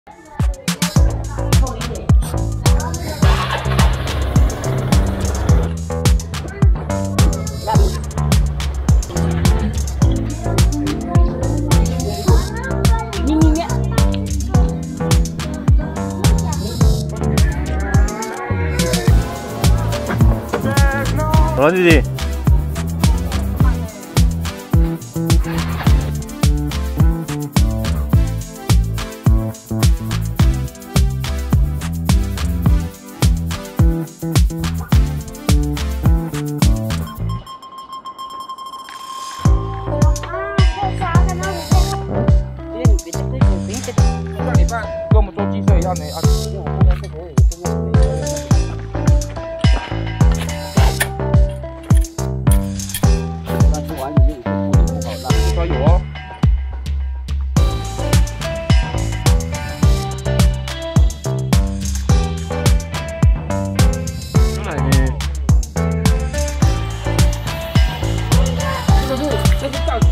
Nói gì? 跟我们做鸡舍一样的啊。有哦。 牛奶呢？ 这是炸鸡。